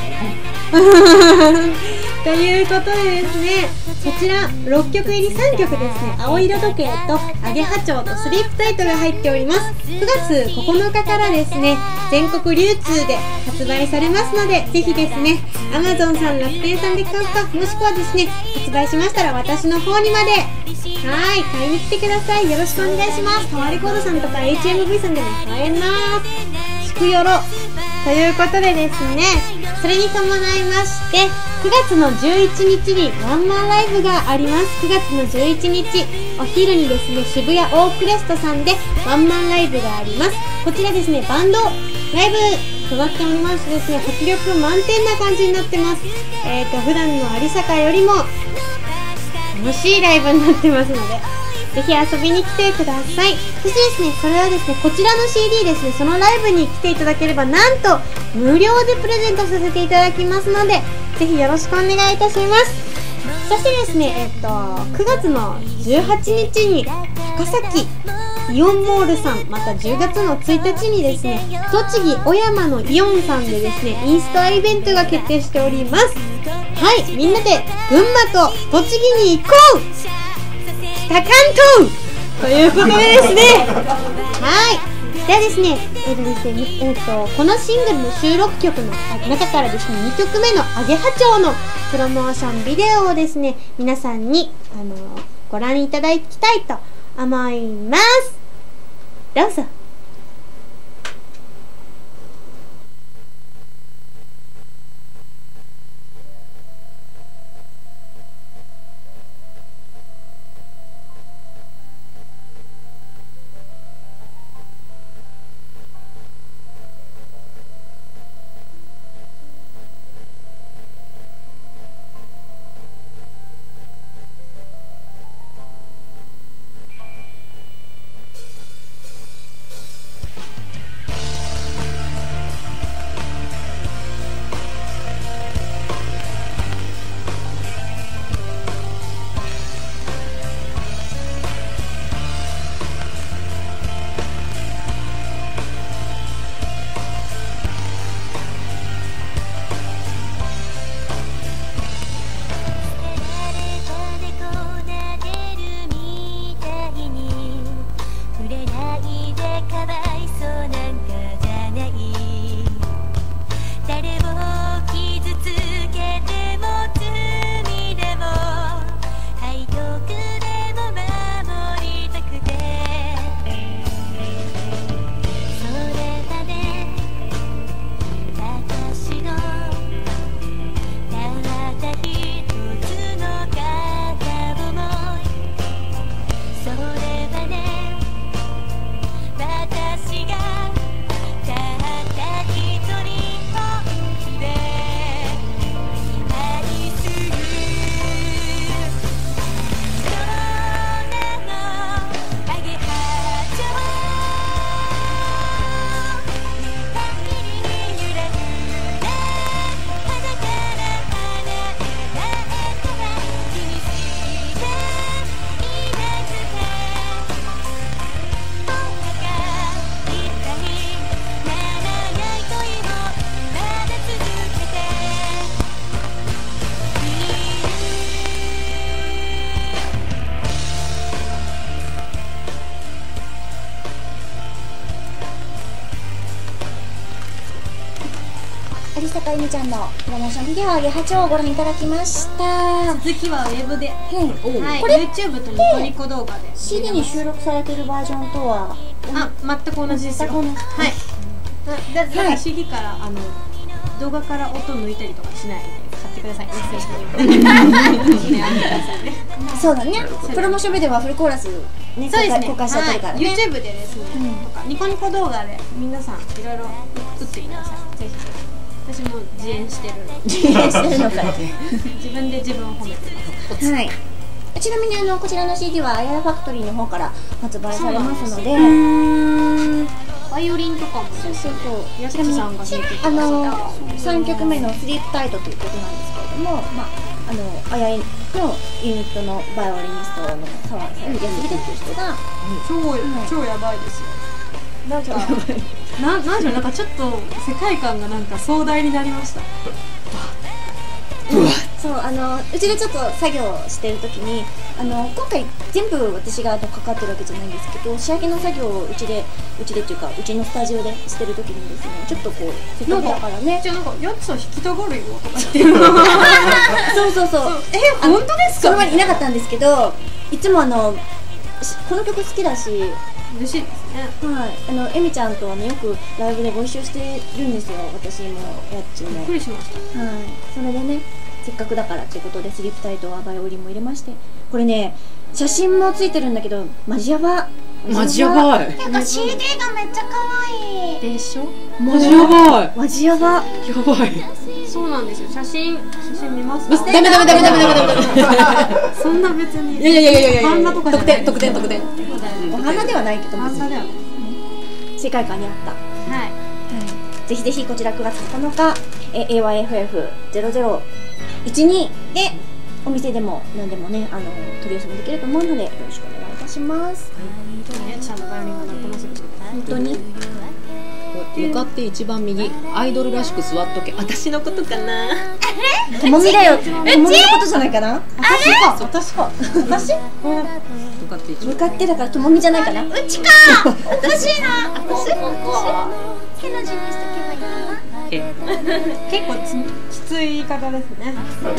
Speaker 4: ということでですね、こちら6曲入り3曲ですね、青色時計とアゲハチョウとスリープタイトが入っております。9月9日からですね、全国流通で発売されますので、ぜひですね Amazon さん、楽天さんで買うか、もしくはですね発売しましたら私の方にまではい買いに来てください。よろしくお願いします。タワーレコードさんとか HMV さんでも買えます。しくよろということでですね、それに伴いまして9月の11日にワンマンライブがあります。9月の11日お昼にですね、渋谷オークレストさんでワンマンライブがあります。こちらですね、バンドライブとなっておりましてですね、迫力満点な感じになってます。普段の有坂よりも楽しいライブになってますので、ぜひ遊びに来てください。そしてですね、それはですね、こちらの CD ですね、そのライブに来ていただければなんと無料でプレゼントさせていただきますので、ぜひよろしくお願いいたします。そしてですね、9月の18日に高崎イオンモールさん、また10月の1日にですね、栃木小山のイオンさんでですね、インストアイベントが決定しております。はい、みんなで群馬と栃木に行こう、北関東ということでですね、はい、ではですね、このシングルの収録曲の中からですね、2曲目のアゲハチョウのプロモーションビデオをですね、皆さんにご覧いただきたいと思います。どうぞ。
Speaker 1: 有坂由美ちゃんのプロモーションビデオアゲハチョウをご覧いただきました。
Speaker 4: 続きはウェブで、はい、
Speaker 1: これ
Speaker 4: YouTube とニコニコ動画で
Speaker 1: CD に収録されているバージョンとは
Speaker 4: 全く同じですよ。
Speaker 1: 全く同じ。
Speaker 4: はい。だから CD から動画から音抜いたりとかしないので買ってください。メッセージに。
Speaker 1: そうだね。プロモーションビデオはフルコーラスね、
Speaker 4: そうですね。
Speaker 1: 公開しちゃってるからね、
Speaker 4: はい、YouTube でですね、とかニコニコ動画で皆さんいろいろ映ってください。ぜひ。私も自演してるの。
Speaker 1: 自演してるのか
Speaker 4: 自分で自分を褒めてます。
Speaker 1: はい。ちなみにこちらの CD はあややファクトリーの方から発売されますので、
Speaker 4: バイオリンとかも
Speaker 1: そうそうそう、
Speaker 4: やすきさんが弾いてくださった
Speaker 1: 3曲目のスリープタイトということなんですけれども、まああやいのユニットのバイオリニストの澤さん、やすきという人が
Speaker 4: 超やばいですよ。なんかなんでしょう、なんかちょっと世界観がなんか壮大になりました。
Speaker 1: そううちでちょっと作業してる時に今回全部私がかかってるわけじゃないんですけど、仕上げの作業をうちでっていうかうちのスタジオでしてる時にですね、ちょっとこうせっかくだからね、
Speaker 4: じゃあなんかやつは弾きたがるよとか言って
Speaker 1: そう
Speaker 4: 本当ですか？
Speaker 1: その前にいなかったんですけど、いつもこの曲好きだし、
Speaker 4: 嬉しいですね。
Speaker 1: はい、エミちゃんとはねよくライブでご一緒してるんですよ、私もやっちも。
Speaker 4: びっくりしました。
Speaker 1: はい、それでねせっかくだからということでスリープタイトはバイオリンも入れまして、これね写真もついてるんだけどマジやばい。
Speaker 3: マジやばい。
Speaker 2: なんか CD がめっちゃ可愛い
Speaker 4: でしょ？
Speaker 3: マジやばい。
Speaker 1: マジやば。
Speaker 3: やばい。
Speaker 4: そうなんですよ。写真見ますか？
Speaker 3: ダメ。
Speaker 4: そんな別に。
Speaker 3: いや
Speaker 4: 漫画とかじゃない。
Speaker 3: 特典。
Speaker 1: お花ではないけど
Speaker 4: 漫画だよね。
Speaker 1: 世界観にあった。
Speaker 4: はい。
Speaker 1: ぜひぜひこちら9月9日AYFF0012でお店でも何でもね取り寄せもできると思うのでよろしくお願いいたします。
Speaker 4: ちゃんとバイオリンが鳴ってますけど。
Speaker 1: 本当に。
Speaker 3: 向かって一番右、アイドルらしく座っとけ。私のことかな。
Speaker 1: ともみだよ。ともみのことじゃないかな。
Speaker 4: 私
Speaker 1: 向かってだからともみじゃないかな。
Speaker 2: うちか私な私手の字にしとけばいいかな。
Speaker 4: 結構きつい言い方ですね。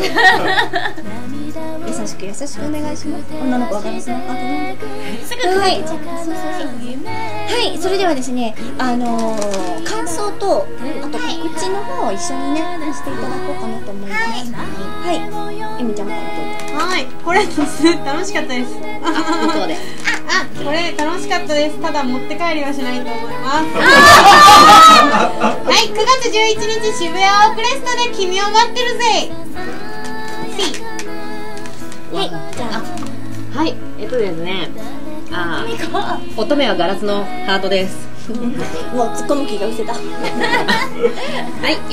Speaker 1: 優しくお願いします。女の子はガラスのハート
Speaker 2: すぐ乾いちゃう。
Speaker 1: はい、それではですね、感想と、あと告知の方を一緒にね、していただこうかなと思います。はい、エミちゃんからどうぞ。
Speaker 4: はい、これですね、楽しかったです。
Speaker 3: 向こうで。
Speaker 4: これ楽しかったです。ただ持って帰りはしないと思います。はい、9月11日渋谷オークレストで君を待ってるぜ。
Speaker 1: はい、じゃあ、
Speaker 3: はい、ですね。乙女はガラスのハートです。
Speaker 1: もう突っ込む気が失せた。
Speaker 3: はい、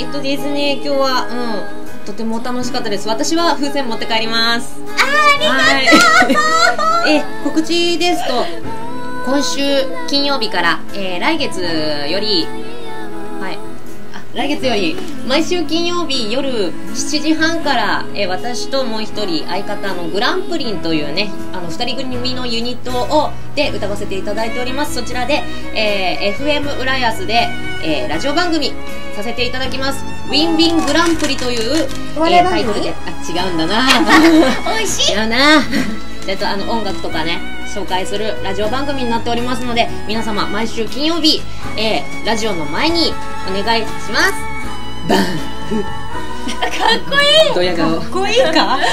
Speaker 3: ですね、今日はとても楽しかったです。私は風船持って帰ります。ありがとう。告知ですと、今週金曜日から、来月より毎週金曜日夜7時半から、私ともう一人相方のグランプリンというね2人組のユニットで歌わせていただいております。そちらで、FM 浦安で、ラジオ番組させていただきます。ウィンウィングランプリという、タイトルで違うんだな
Speaker 2: おいしい。
Speaker 3: 違うな音楽とかね紹介するラジオ番組になっておりますので、皆様毎週金曜日、ラジオの前にお願いします。バンフ
Speaker 2: かっこいい。
Speaker 3: ドヤ顔。
Speaker 4: かっこいいか。
Speaker 3: ドヤ顔。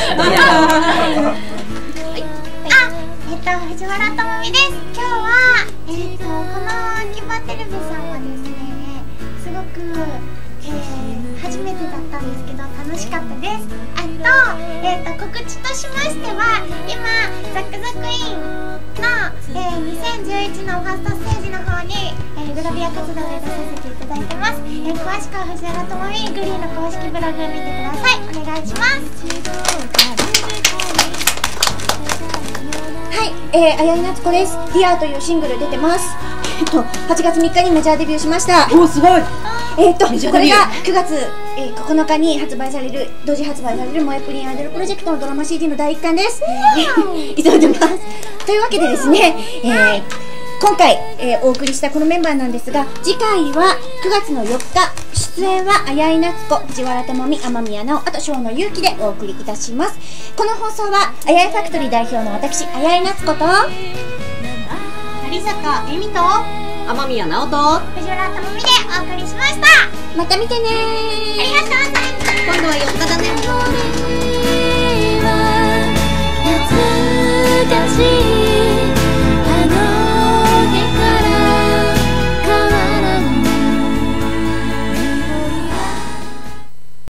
Speaker 2: 藤原智美です。今日はこのキバテレビさんはですね、すごく初めてだったんですけど楽しかったです。告知としましては、今ザックザクインの、2011のファーストステージの方に、グラビア活動で出させていただいてます。詳しくは藤原智美グリーンの公式ブログ見てください。お願いします。
Speaker 1: はい、あやいなつこです。ディアーというシングル出てます。8月3日にメジャーデビューしました。
Speaker 3: おー、すごい。
Speaker 1: これが9月、9日に同時発売される萌えプリンアイドルプロジェクトのドラマ CD の第1巻です。急いでます。というわけでですね、今回、お送りしたこのメンバーなんですが、次回は9月の4日、出演はあやいなつこ、藤原智美、天宮直、あと生野勇気でお送りいたします。この放送はあやいファクトリー代表の私あやいなつこと
Speaker 4: 有坂恵美と
Speaker 3: 天宮直と
Speaker 2: 藤原智美でお送りしました。
Speaker 1: また見てねー。
Speaker 2: ありがとうございます。
Speaker 3: 今度は4日だね。